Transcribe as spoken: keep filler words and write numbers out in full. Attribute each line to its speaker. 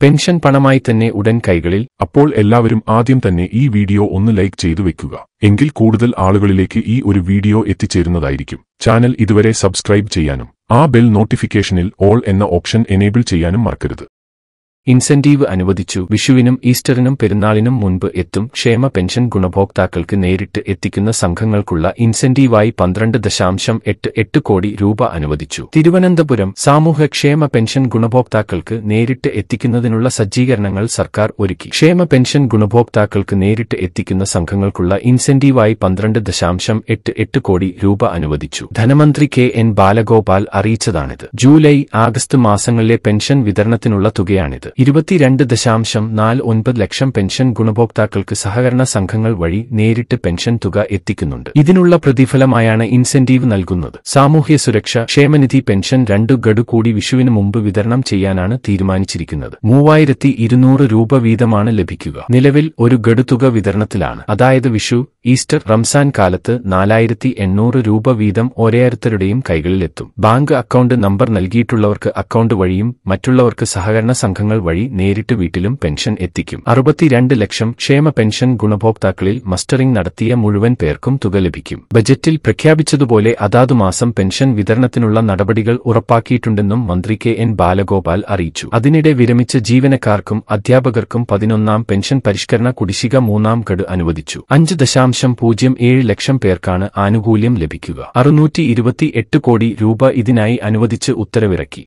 Speaker 1: Pension പണമായി തന്നെ ഉടൻ കൈകളിൽ. അപ്പോൾ എല്ലാവരും ആദ്യം തന്നെ ഈ വീഡിയോ ഒന്ന് ലൈക്ക് ചെയ്തു വെക്കുക. എങ്കിൽ കൂടുതൽ ആളുകളിലേക്ക് ഈ ഒരു വീഡിയോ എത്തിച്ചേരുന്നതായിരിക്കും. ചാനൽ ഇതുവരെ സബ്സ്ക്രൈബ് ചെയ്യാനും ആ ബെൽ നോട്ടിഫിക്കേഷനിൽ ഓൾ എന്ന ഓപ്ഷൻ എനേബിൾ ചെയ്യാനും മറക്കരുത്. ഇൻസെന്റീവ് അനുവദിച്ചു. വിഷുവിനും ഈസ്റ്ററിനും പെരുന്നാളിനും മുൻപ് എത്തും. ക്ഷേമ പെൻഷൻ ഗുണഭോക്താക്കൾക്ക് നേരിട്ട് എത്തിക്കുന്ന സംഘങ്ങൾക്കുള്ള ഇൻസെന്റീവായി പന്ത്രണ്ട് ദശാംശം എട്ട് എട്ട് കോടി രൂപ അനുവദിച്ചു. തിരുവനന്തപുരം സാമൂഹ്യക്ഷേമ പെൻഷൻ ഗുണഭോക്താക്കൾക്ക് നേരിട്ട് എത്തിക്കുന്നതിനുള്ള സജ്ജീകരണങ്ങൾ സർക്കാർ ഒരുക്കി. ക്ഷേമ പെൻഷൻ ഗുണഭോക്താക്കൾക്ക് നേരിട്ട് എത്തിക്കുന്ന സംഘങ്ങൾക്കുള്ള ഇൻസെന്റീവായി പന്ത്രണ്ട് ദശാംശം എട്ട് എട്ട് കോടി രൂപ അനുവദിച്ചു. ധനമന്ത്രി കെ എൻ ബാലഗോപാൽ അറിയിച്ചതാണിത്. ജൂലൈ ആഗസ്റ്റ് മാസങ്ങളിലെ പെൻഷൻ വിതരണത്തിനുള്ള തുകയാണിത്. ഇരുപത്തിരണ്ട് ദശാംശം നാല് ഒൻപത് ലക്ഷം പെൻഷൻ ഗുണഭോക്താക്കൾക്ക് സഹകരണ സംഘങ്ങൾ വഴി നേരിട്ട് പെൻഷൻ തുക എത്തിക്കുന്നുണ്ട്. ഇതിനുള്ള പ്രതിഫലമായാണ് ഇൻസെന്റീവ് നൽകുന്നത്. സാമൂഹ്യ സുരക്ഷ ക്ഷേമനിധി പെൻഷൻ രണ്ടു ഗഡു കൂടി വിഷുവിന് മുമ്പ് വിതരണം ചെയ്യാനാണ് തീരുമാനിച്ചിരിക്കുന്നത്. മൂവായിരത്തി ഇരുന്നൂറ് രൂപ വീതമാണ് ലഭിക്കുക. നിലവിൽ ഒരു ഗഡു തുക വിതരണത്തിലാണ്. അതായത് വിഷു, ഈസ്റ്റർ, റംസാൻ കാലത്ത് നാലായിരത്തി എണ്ണൂറ് രൂപ വീതം ഓരോരുത്തരുടെയും കൈകളിലെത്തും. ബാങ്ക് അക്കൗണ്ട് നമ്പർ നൽകിയിട്ടുള്ളവർക്ക് അക്കൗണ്ട് വഴിയും മറ്റുള്ളവർക്ക് സഹകരണ സംഘങ്ങൾ വഴി നേരിട്ട് വീട്ടിലും പെൻഷൻ എത്തിക്കും. അറുപത്തിരണ്ട് ലക്ഷം ക്ഷേമ പെൻഷൻ ഗുണഭോക്താക്കളിൽ മസ്റ്ററിംഗ് നടത്തിയ മുഴുവൻ പേർക്കും തുക ലഭിക്കും. ബജറ്റിൽ പ്രഖ്യാപിച്ചതുപോലെ അതാതു മാസം പെൻഷൻ വിതരണത്തിനുള്ള നടപടികൾ ഉറപ്പാക്കിയിട്ടുണ്ടെന്നും മന്ത്രി കെ എൻ ബാലഗോപാൽ അറിയിച്ചു. അതിനിടെ വിരമിച്ച ജീവനക്കാർക്കും അധ്യാപകർക്കും പതിനൊന്നാം പെൻഷൻ പരിഷ്കരണ കുടിശ്ശിക മൂന്നാം ഗഡു അനുവദിച്ചു. അഞ്ച് ദശാംശം പൂജ്യം ഏഴ് ലക്ഷം പേർക്കാണ് ആനുകൂല്യം ലഭിക്കുക. അറുന്നൂറ്റി ഇരുപത്തി എട്ട് കോടി രൂപ ഇതിനായി അനുവദിച്ച് ഉത്തരവിറക്കി.